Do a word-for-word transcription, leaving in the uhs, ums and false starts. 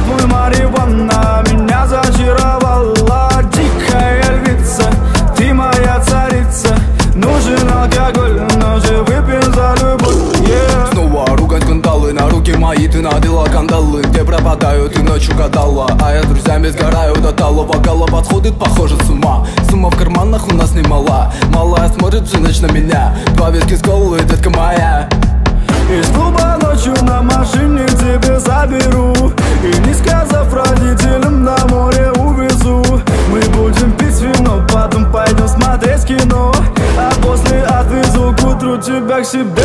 мой марихуана меня зачаровала. Дикая львица, ты моя царица. Нужен алкоголь, но же выпьем за любовь, yeah. Снова ругань скандалы, на руки мои ты надела кандалы. Где пропадаю, ты ночью гадала, а я друзьями сгораю до талого. Голова сходит, похоже, с ума. Сумма в карманах у нас немала. Малая смотрит всю ночь на меня. Два виски с колы, детка моя. Из клуба ночью на машине тебе заберу. И не сказав родителям, на море увезу. Мы будем пить вино, потом пойдем смотреть кино. А после отвезу к утру тебя к себе